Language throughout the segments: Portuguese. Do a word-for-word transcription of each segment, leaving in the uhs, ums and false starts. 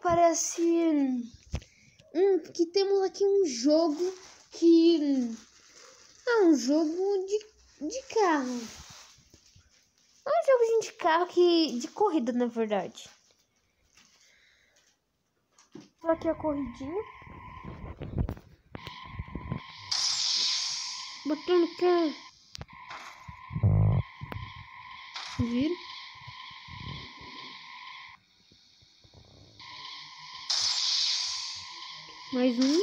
parece um, que temos aqui um jogo que é um jogo de, de carro. É um jogo de carro que de corrida, na verdade. Tô aqui a corridinha. Botando que vira. Mais um.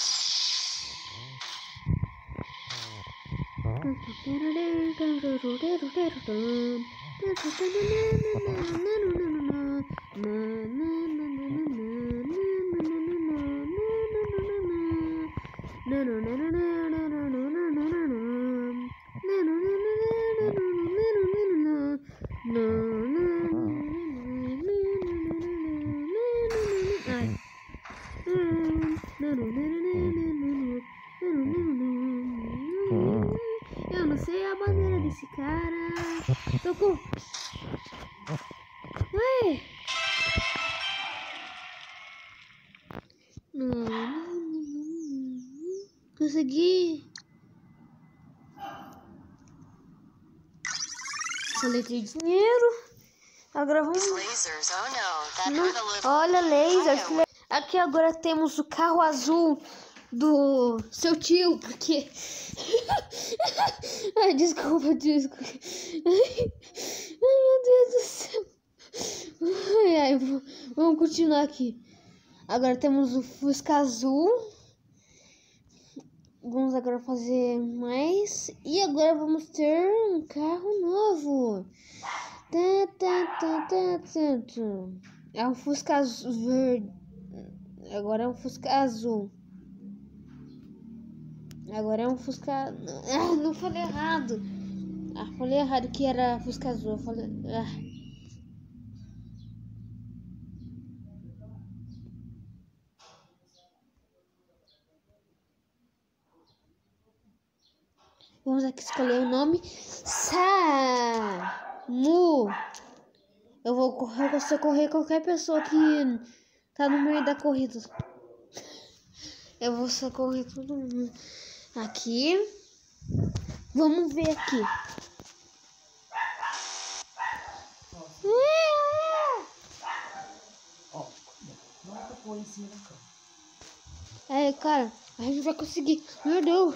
Eu não sei a bandeira desse cara. Tocou. Ué. Consegui. Coletei dinheiro. Agora vamos. Não. Olha, lasers. Aqui agora temos o carro azul do seu tio, porque... Ai, desculpa, desculpa. Ai, ai, meu Deus do céu. Ai, ai, vamos continuar aqui. Agora temos o Fusca azul. Vamos agora fazer mais. E agora vamos ter um carro novo. É um Fusca azul verde. Agora é um Fusca azul. Agora é um Fusca... Ah, não falei errado. Ah, falei errado que era Fusca azul. Eu falei... Ah. Vamos aqui escolher o nome. Samu. Eu vou correr, você correr qualquer pessoa que tá no meio da corrida. Eu vou socorrer todo mundo. Aqui. Vamos ver aqui. Ó, não é pra pôr em cima da cama. É, cara, a gente vai conseguir. Meu Deus.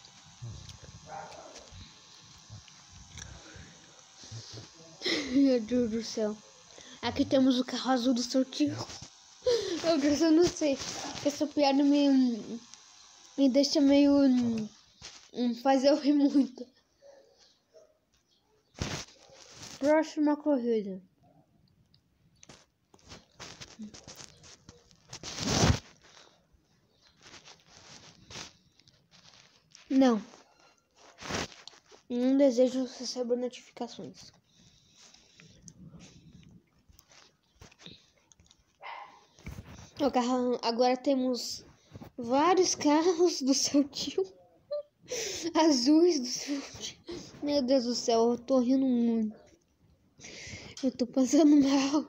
Meu Deus do céu. Aqui temos o carro azul do seu tio. Meu Deus, eu não sei. Essa piada me, me deixa meio... Hum, faz eu rir muito. Próxima corrida. Não. Não desejo receber notificações. O carro, agora temos vários carros do seu tio. Azuis do seu tio. Meu Deus do céu, eu tô rindo muito. Eu tô passando mal.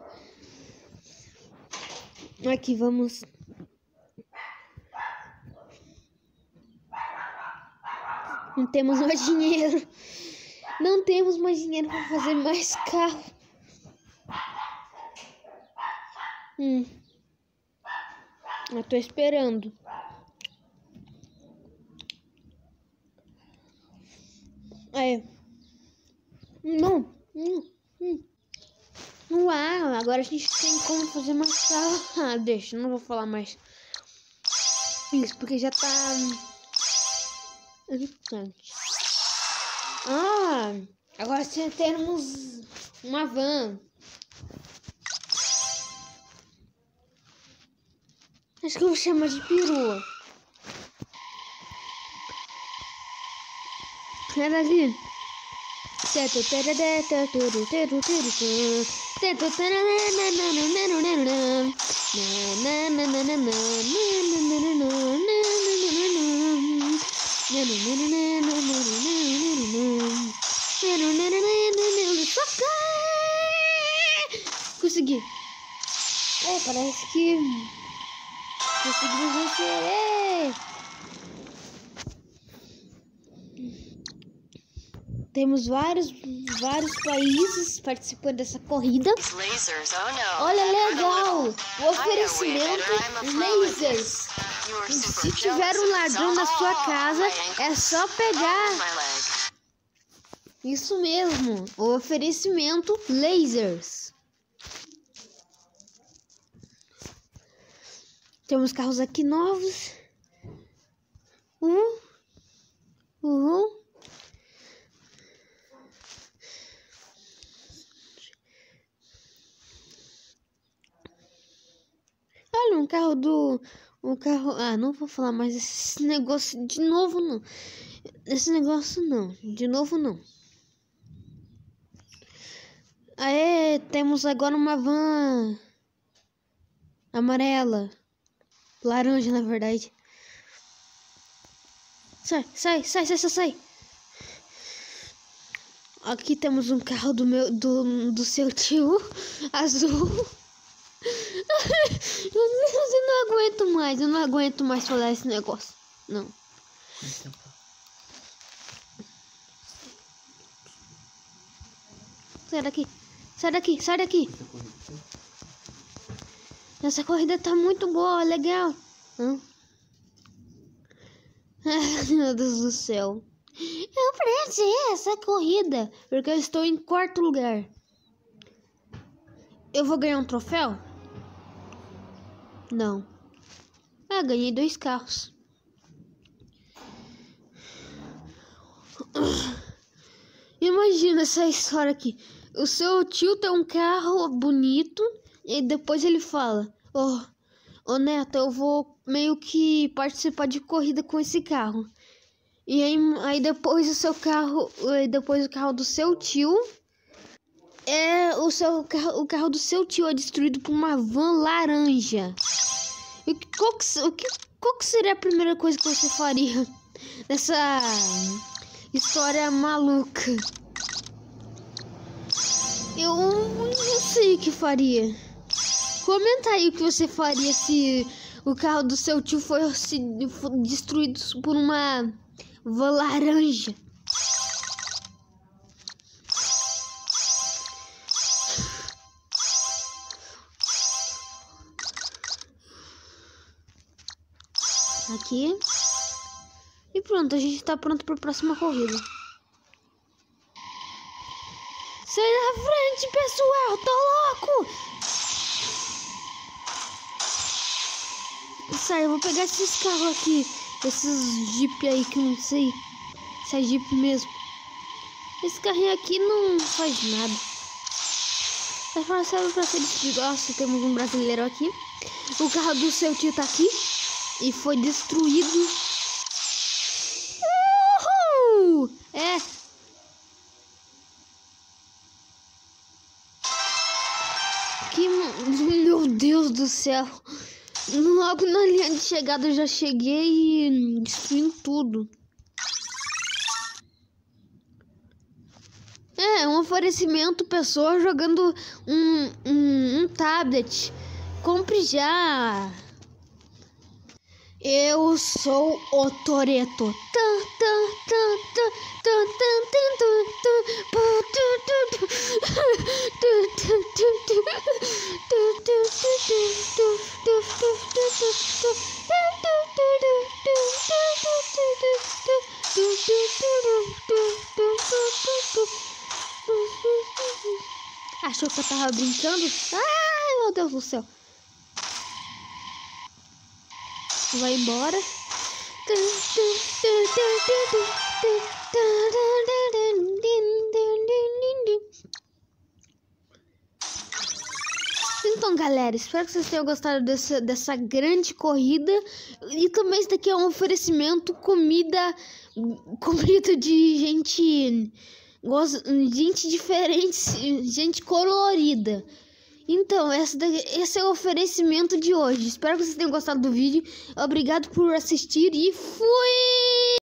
Aqui, vamos. Não temos mais dinheiro. Não temos mais dinheiro para fazer mais carro. Hum. Eu tô esperando. É. Não. Hum. Hum. Uau, agora a gente tem como fazer mais carro. Ah, deixa, não vou falar mais isso, porque já tá irritante. Ah, agora temos uma van. Acho que eu vou chamar de perua. Era ali. Consegui. parece que conseguimos vencer. Ei! Temos vários, vários países participando dessa corrida. Olha, legal! O oferecimento lasers. Se tiver um ladrão na sua casa, é só pegar. Isso mesmo, o oferecimento lasers. Temos carros aqui novos. Um. Uhum. Olha, um carro do... Um carro... Ah, não vou falar mais esse negócio de novo, não. Esse negócio, não. De novo, não. Aê, temos agora uma van amarela. Laranja, na verdade. Sai, sai, sai, sai, sai, sai. Aqui temos um carro do meu... Do, do seu tio. Azul. Eu não aguento mais, eu não aguento mais falar esse negócio. Não. Sai daqui, sai daqui, sai daqui. Essa corrida tá muito boa, legal. Hã? Meu Deus do céu. Eu perdi essa corrida porque eu estou em quarto lugar. Eu vou ganhar um troféu? Não. Ah, ganhei dois carros. Imagina essa história aqui. O seu tio tem um carro bonito e depois ele fala: Ô, oh, oh, Neto, eu vou meio que participar de corrida com esse carro. E aí, aí depois o seu carro, depois o carro do seu tio, é o seu carro, o carro do seu tio é destruído por uma van laranja. E qual que, o que, qual que seria a primeira coisa que você faria nessa história maluca? Eu não sei o que faria. Comenta aí o que você faria se o carro do seu tio fosse destruído por uma van laranja. Aqui. E pronto, a gente tá pronto para a próxima corrida. Sai da frente, pessoal, tô louco! Sai, eu vou pegar esses carros aqui, esses Jeep aí que eu não sei se é Jeep mesmo. Esse carrinho aqui não faz nada. Mas para ser pra ser destruído. Nossa, temos um brasileiro aqui. O carro do seu tio tá aqui e foi destruído. Uhul! É. Que... Meu Deus do céu. Logo na linha de chegada eu já cheguei e destruindo tudo. É, um oferecimento, pessoa jogando um, um, um tablet. Compre já. Eu sou o Toretto. Achou que eu tava brincando? Ai, meu Deus do céu. Vai embora. Então, galera, espero que vocês tenham gostado dessa, dessa grande corrida. E também isso daqui é um oferecimento, comida, comida de gente, gente diferente, gente colorida. Então, esse, daqui, esse é o oferecimento de hoje. Espero que vocês tenham gostado do vídeo. Obrigado por assistir e fui!